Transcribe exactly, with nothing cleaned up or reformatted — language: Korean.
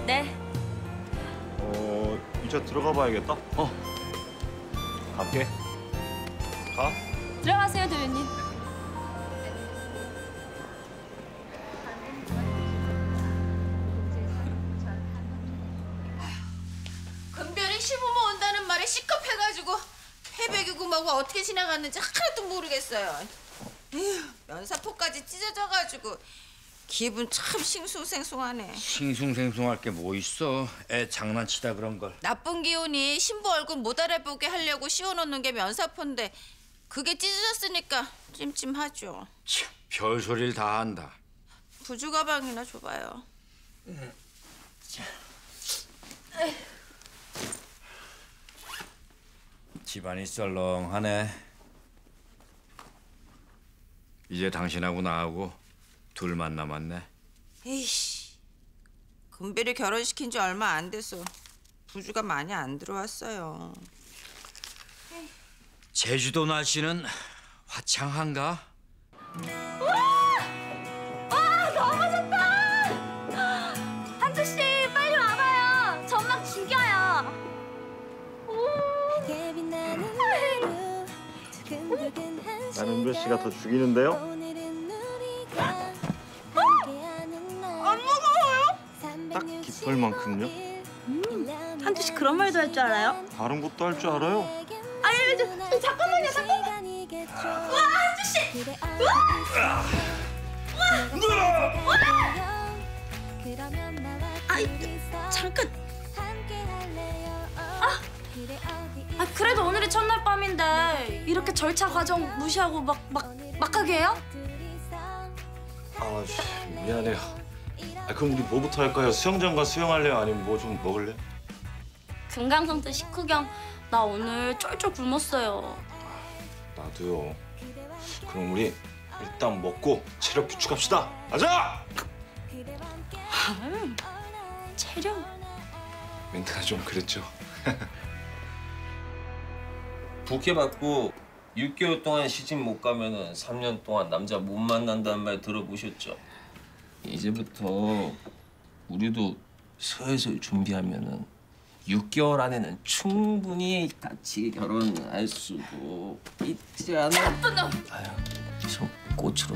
네. 어, 이제 들어가 봐야겠다. 어. 갈게. 가. 들어가세요, 도련님. 금별이 시부모 온다는 말에 시급해가지고 회백이고 뭐고 어떻게 지나갔는지 하나도 모르겠어요. 에휴, 면사포까지 찢어져가지고 기분 참 싱숭생숭하네. 싱숭생숭할 게 뭐 있어. 애 장난치다 그런 걸. 나쁜 기운이 신부 얼굴 못 알아보게 하려고 씌워놓는 게 면사포인데 그게 찢어졌으니까 찜찜하죠. 참, 별소리를 다 한다. 부주 가방이나 줘봐요. 집안이 썰렁하네. 이제 당신하고 나하고 둘만 남았네. 에이씨, 금별이 결혼시킨 지 얼마 안 돼서 부주가 많이 안 들어왔어요. 제주도 날씨는 화창한가? 와, 너무 좋다! 한주 씨, 빨리 와봐요. 전막 죽여요. 나는 몇 시가 더 죽이는데요? 안 무거워요? 딱 깃털만큼요? 음, 한주 씨 그런 말도 할 줄 알아요? 다른 것도 할 줄 알아요? 아니, 저, 저, 잠깐만요, 잠깐만. 와, 한주 씨! 우와! 아이, 잠깐. 아, 아, 그래도 오늘이 첫날 밤인데 이렇게 절차 과정 무시하고 막, 막, 막 하게 해요? 아, 미안해요. 아, 그럼 우리 뭐부터 할까요? 수영장가 수영할래요? 아니면 뭐 좀 먹을래? 금강산도 식후경 나 오늘 쫄쫄 굶었어요. 나도요. 그럼 우리 일단 먹고 체력 비축합시다. 가자! 아유, 체력. 멘트가 좀 그랬죠. 부케 받고 육 개월 동안 시집 못 가면은 삼 년 동안 남자 못 만난다는 말 들어보셨죠? 이제부터 우리도 슬슬 준비하면은 육 개월 안에는 충분히 같이 결혼할 수도 있지 않아? 나쁜 놈! 아유, 손 꽃으로